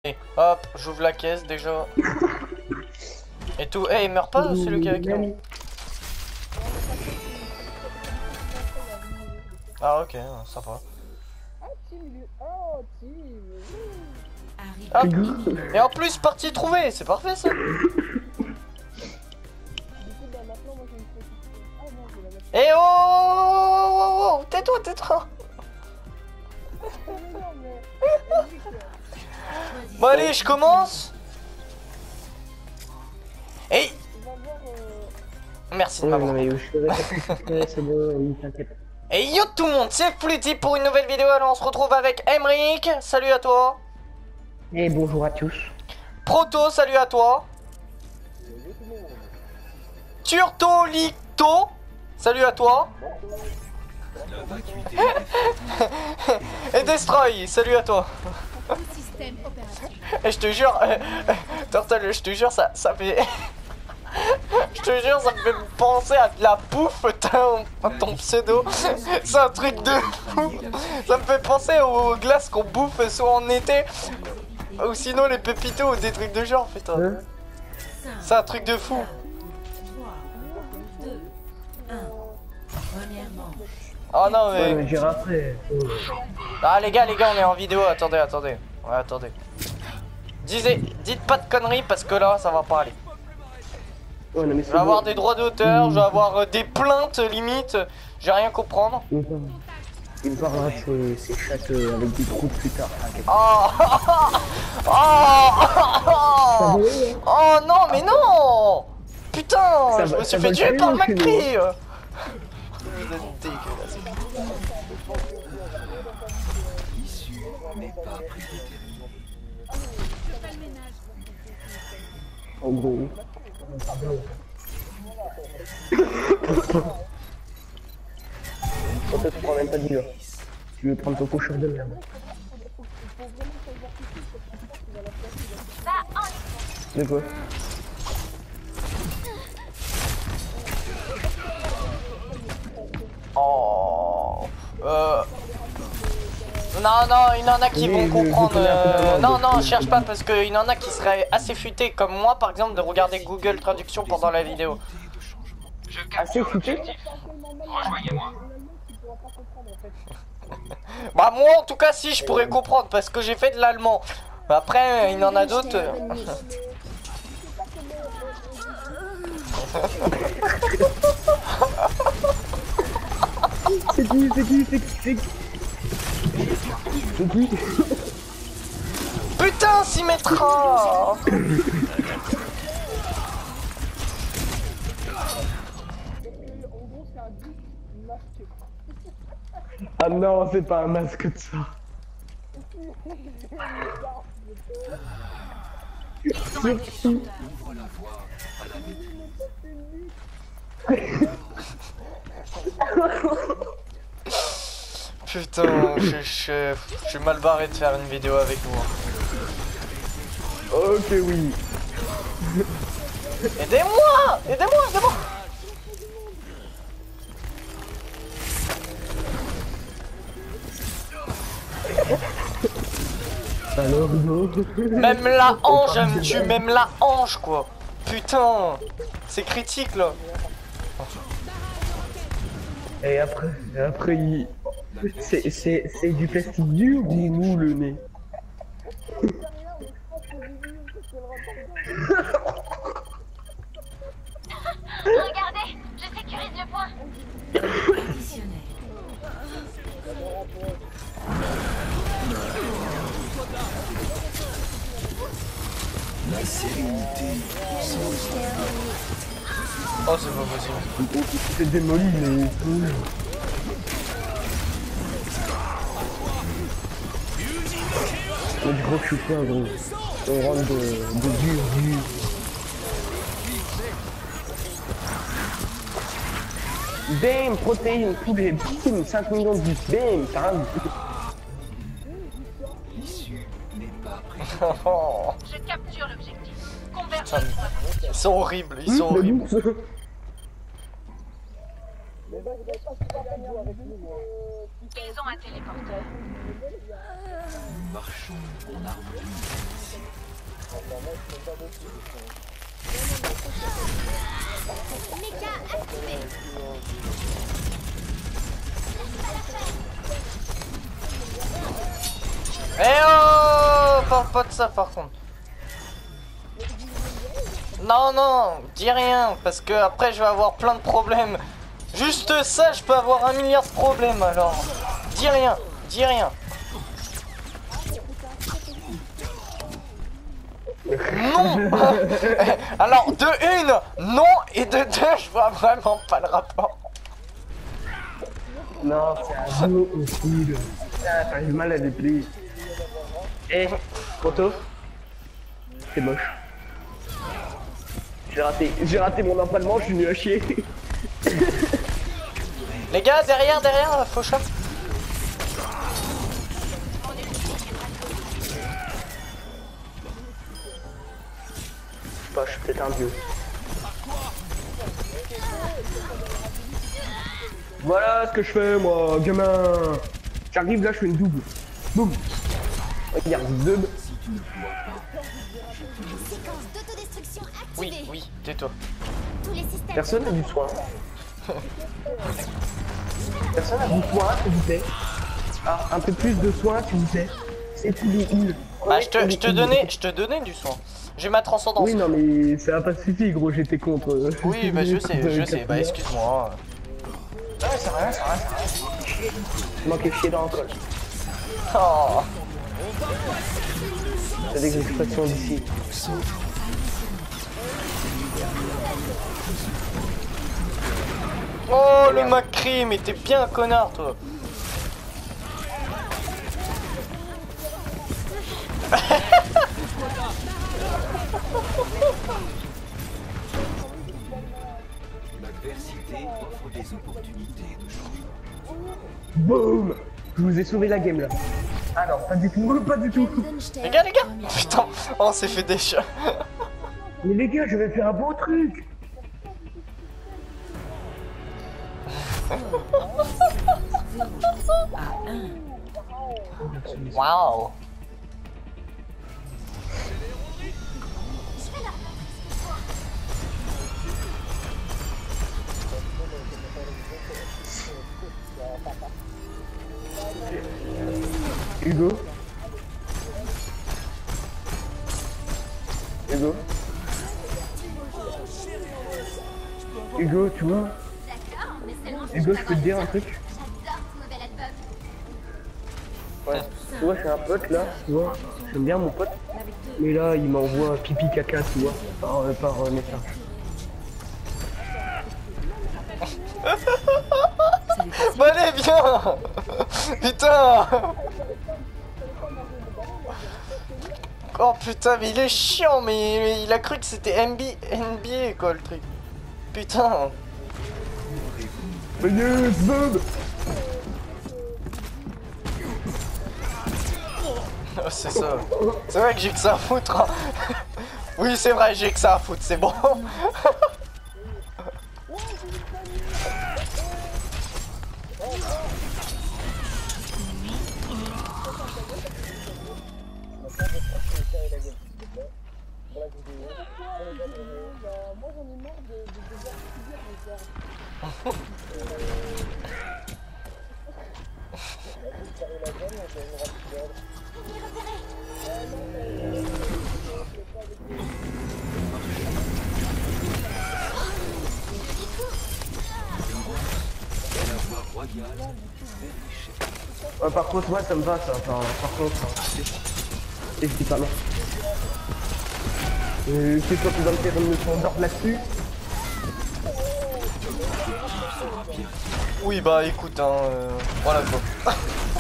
Hop, j'ouvre la caisse déjà. Et tout. Eh, il meurt pas celui qui est avec nous. Ah ok, sympa. Hop. Et en plus, partie trouvée, c'est parfait ça. Eh oh, oh, oh, tais-toi, tais-toi. Bon allez, je commence. Et merci de m'avoir. Et yo tout le monde, c'est Fluty pour une nouvelle vidéo. Alors on se retrouve avec Emric, salut à toi. Et bonjour à tous. Proto, salut à toi. Turtolito, salut à toi. Et Destroy, salut à toi. Et je te jure, Turtle, je te jure, ça fait... Je te jure, ça me fait penser à de la bouffe, ton pseudo. C'est un truc de fou. Ça me fait penser aux glaces qu'on bouffe soit en été, ou sinon les pépitos ou des trucs de genre, putain. C'est un truc de fou. Oh non mais... Ouais, j'ai raté. Ah les gars, on est en vidéo, attendez. Ouais, attendez. Dites pas de conneries parce que là, ça va pas aller. Ouais, non, mais Je vais avoir des droits d'auteur, je vais avoir des plaintes limite, je vais rien comprendre. Il me parlera de ses chattes avec des trous plus tard. Oh non mais non. Putain, je me suis fait tuer par McCree. Vous êtes dégueulasse. En gros. En fait, tu prends même pas de mur. Tu veux prendre ton cochon de merde. De quoi? Oh. Non, il y en a qui vont comprendre. Non, cherche pas parce qu'il y en a qui seraient assez futés comme moi, par exemple, de regarder Google Traduction pendant la vidéo. Assez futé? Rejoignez-moi. Bah moi en tout cas si je pourrais comprendre parce que j'ai fait de l'allemand. Après il y en a d'autres. C'est qui? Putain Symmetra. Ah non, c'est pas un masque de ça. Putain, je suis mal barré de faire une vidéo avec vous. Ok, oui. Aidez-moi. Alors, non. Même la hanche, elle me tue, même la hanche quoi. Putain, c'est critique là. Et après c'est du plastique dur ou mou le nez? Regardez, je sécurise le point. La sérénité. Oh c'est pas possible. C'est démoli mais cool. Mais du gros je suis pas gros. On rentre de dur. Bam, protéines, tous les bim, 5 millions de vues, bam, ça rame. L'issue n'est pas prise. Je capture l'objectif. Putain, Convertir. ils sont horribles, ils sont horribles. Ils ont un téléporteur. Nous marchons en harmonie. Méca activé. Eh oh, parle pas de ça par contre. Non, non, dis rien, parce que après je vais avoir plein de problèmes. Juste ça, je peux avoir 1 milliard de problèmes alors. Dis rien, dis rien. Non. Alors, de une, non, et de deux, je vois vraiment pas le rapport. Non, c'est un jeu au foot. Putain, t'arrives mal à déplier. Eh, Proto, c'est moche. J'ai raté mon empalement, je suis nul à chier. Les gars, derrière, faux chat. Je sais pas, je suis peut-être un vieux. Voilà ce que je fais moi, gamin. J'arrive là, je fais une double. Boum. Regarde, double. Séquence d'autodestruction activée. Oui, tais-toi. Tous les systèmes. Personne n'a du soin. Personne n'a du soin, s'il vous plaît. Ah, un peu plus de soin, s'il vous plaît. C'est tous les îles. Bah, je te donnais du soin. J'ai ma transcendance. Oui, non, mais ça a pas suffi, gros, j'étais contre. Oui, bah je sais, bah excuse-moi. Ouais, c'est rien. Je manquais chier dans le col. Oh. T'as des expressions d'ici. Oh, le Macri, mais t'es bien un connard, toi. L'adversité offre des opportunités de changement. Boum. Je vous ai sauvé la game là. Ah non, pas du tout, pas du tout. Les gars, putain, on s'est fait des chats. Mais les gars, je vais faire un beau truc. Waouh. Hugo. Hugo, tu vois. D'accord, mais seulement si Hugo, je je peux te dire un truc. J'adore ce nouvel album. Ouais. Tu vois, j'ai un pote là, tu vois. J'aime bien mon pote. Mais là, il m'envoie pipi caca, tu vois, par message. Bon, allez, viens. Putain. Oh putain, mais il est chiant, mais il a cru que c'était NBA quoi le truc. Putain. Yes, Bob. Oh, c'est ça. C'est vrai que j'ai que ça à foutre. Hein. Oui, c'est vrai, j'ai que ça à foutre, c'est bon. Ouais, par contre, moi ça me va ça. Enfin, par contre, et je dis pas non. C'est toi qui vas me faire une leçon d'ordre là-dessus. Oui, bah écoute, hein, voilà quoi.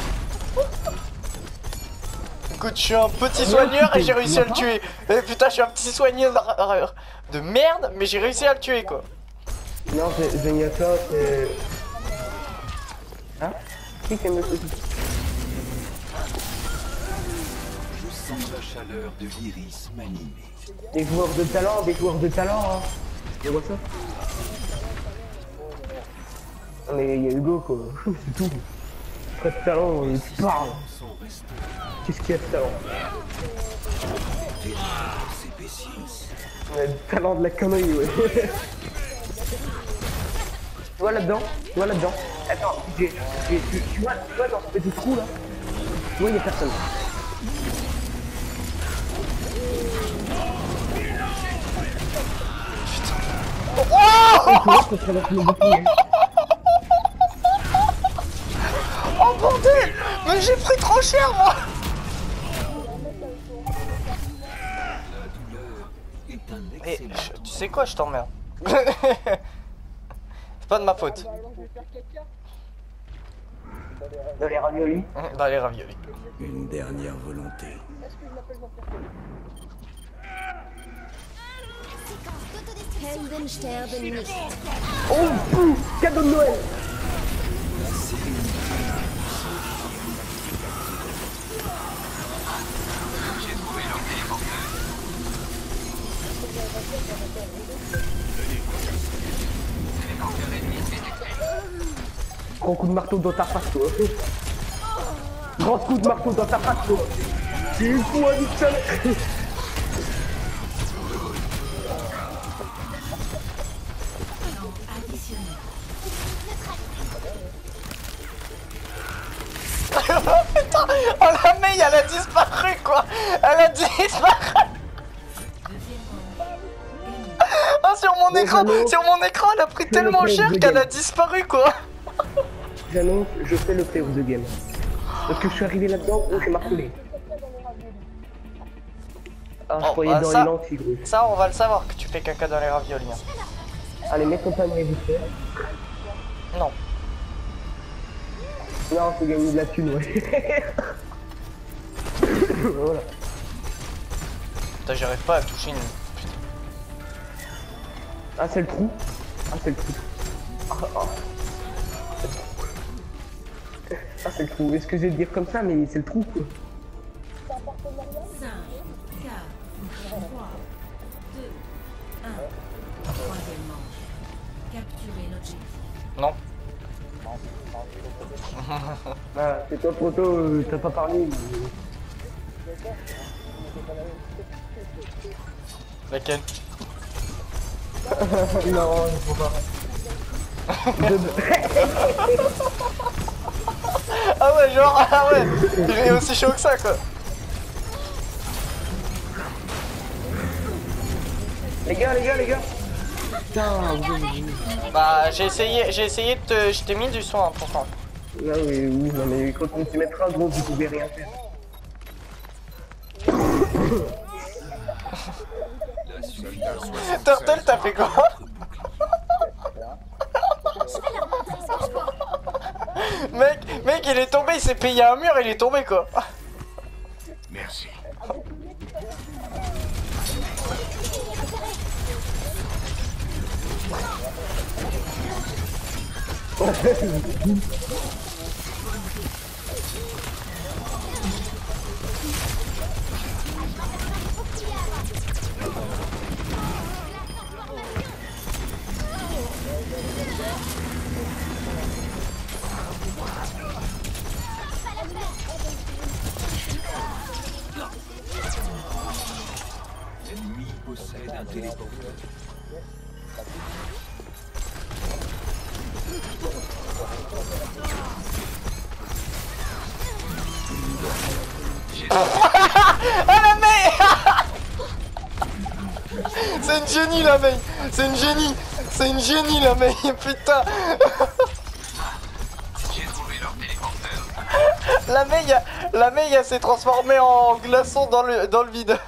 Écoute, je suis un petit soigneur et j'ai réussi à le tuer. Eh, putain, je suis un petit soigneur de merde, mais j'ai réussi à le tuer quoi. Non, Zenyatta, c'est... Hein? Qui aime le petit? Je sens la chaleur de l'iris m'animer. Des joueurs de talent, hein. Tu vois ça? Non, mais il y a Hugo, quoi. C'est tout. Pas de talent, il parle. Qu'est-ce qu'il y a de talent? s'épaississent. Ouais, le talent de la connerie, ouais. Tu vois là-dedans? Tu vois là-dedans? Attends, tu vois dans ce petit trou là? Tu vois, il y a personne. Oh bordel! Mais j'ai pris trop cher moi! Et tu sais quoi, je t'emmerde. C'est pas de ma faute. Dans les raviolis? Dans les raviolis. Une dernière volonté. Helden sterben nicht. Oh, pouf, cadeau de Noël! Grand coup de marteau dans ta face, toi. Grand coup de marteau dans ta face, toi. C'est une fois du seul. Putain! Oh la meille, elle a disparu quoi! Elle a disparu! Oh, sur mon écran, elle a pris tellement cher qu'elle a disparu quoi! J'annonce, je fais le play of the game. Parce que je suis arrivé là-dedans, oh, j'ai martelé. Ah, je Oh, croyais bah, dans ça- les lentilles, gros. Ça, on va le savoir que tu fais caca dans les raviolis. Hein. Allez, mets ton panier vite fait. Non. Non, faut gagner de la thune, ouais. Voilà. Putain, j'arrive pas à toucher une. Putain. Ah, c'est le trou. Ah, c'est le trou. Ah, c'est le trou. Excusez de dire comme ça, mais c'est le trou, quoi. 5, 4, 3, 2, 1. Troisième manche. Capturez l'objectif. Non. Ah, c'est toi, Proto, t'as pas parlé. Laquelle? Non, il faut pas. Ah ouais, genre, ah ouais! Il est aussi chaud que ça quoi! Les gars. Putain, oui. Bah, j'ai essayé de te. Je t'ai mis du son, hein, pourtant. Ah oui, non, mais quand on s'y mettra, gros, vous pouvez rien faire. Turtle, t'as fait quoi? Mec, il est tombé, il s'est payé un mur, il est tombé quoi! Merci. L'ennemi possède un téléporteur. Ah la mec! C'est une génie la mec! C'est une génie! C'est une génie la mec! Putain! J'ai trouvé leur téléporteur. La mec elle s'est transformée en glaçon dans le vide.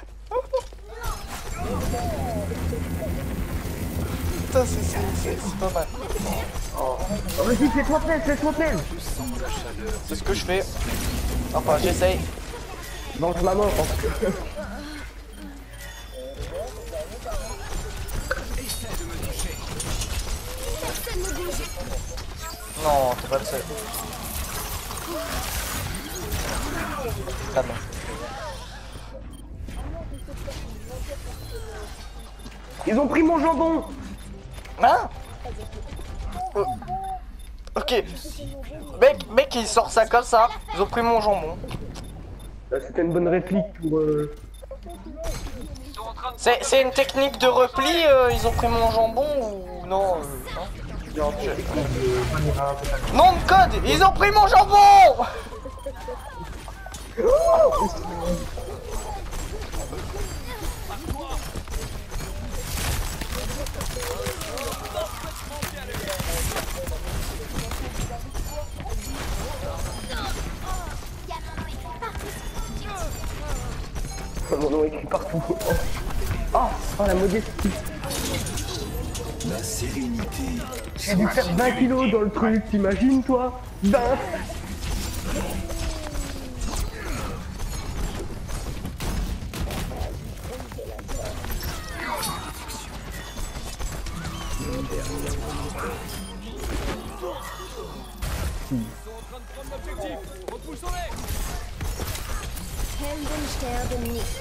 Putain c'est pas mal. Oh, vas-y, fais-toi plaisir, fais-toi plaisir. C'est ce que je fais. Enfin j'essaye. Mange ma mort, en tout cas. Non, t'es pas le seul. Ah non. Ils ont pris mon jambon. Hein? Ok. Mec, il sort ça comme ça. Ils ont pris mon jambon. C'était une bonne réplique pour... C'est une technique de repli, ils ont pris mon jambon ou non, non. Nom de code, ils ont pris mon jambon. Mon nom écrit partout. Oh, oh la modestie. La sérénité. J'ai dû faire 20 kilos dans le truc, t'imagines toi 20. Helden sterben nicht.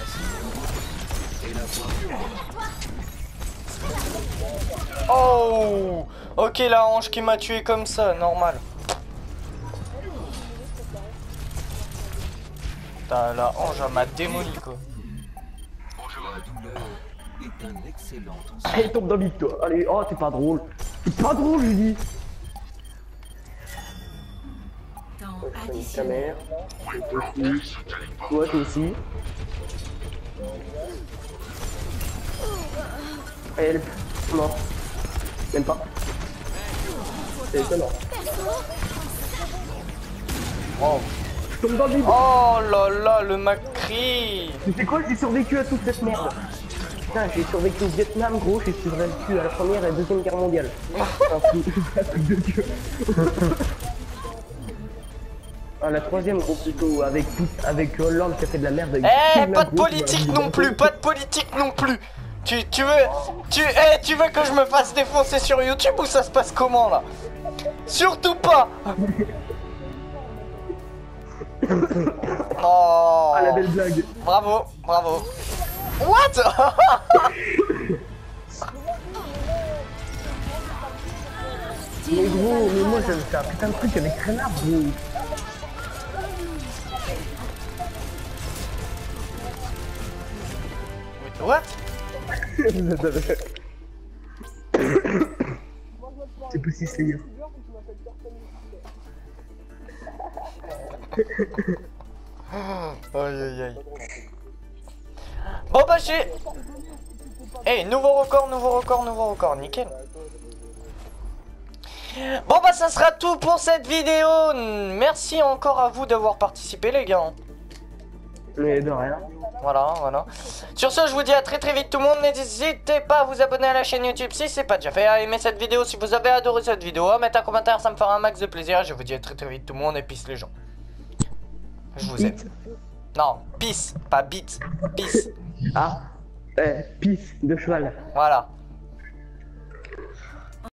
Oh, ok, la hanche qui m'a tué comme ça, normal. Putain, la hanche elle m'a démoli quoi. La douleur est un excellent Allez, tombe dans le lit, toi. Allez, oh, c'est pas drôle. C'est pas drôle, je dis. Temps Ta additionnel. mère. Toi aussi. Toi aussi. Help. Non. Même pas. C'est étonnant. Oh, Je tombe dans le lit. oh là là, le Macri. Tu sais quoi, j'ai survécu à toute cette merde. Putain, j'ai survécu au Vietnam, gros, j'ai survécu à la première et la deuxième guerre mondiale. Un truc de Dieu. Ah, la troisième, gros, plutôt, avec Hollande qui a fait de la merde. Eh, pas de politique non plus, pas de politique non plus. Tu veux que je me fasse défoncer sur YouTube ou ça se passe comment là? Surtout pas. Oh. Ah, la belle blague. Bravo, bravo. What? Mais gros, mais moi j'avais fait un putain de truc avec Renard, gros. What? C'est possible, Seigneur. Aïe aïe aïe. Bon bah j'ai... Eh, nouveau record, nickel. Bon bah ça sera tout pour cette vidéo. Merci encore à vous d'avoir participé les gars. Mais de rien. Voilà, voilà. Sur ce, je vous dis à très vite tout le monde. N'hésitez pas à vous abonner à la chaîne YouTube si c'est pas déjà fait, à aimer cette vidéo si vous avez adoré cette vidéo, à mettre un commentaire, ça me fera un max de plaisir. Je vous dis à très vite tout le monde et peace les gens. Je vous aime. Non, peace, pas beat, peace. Ah, pisse de cheval. Voilà.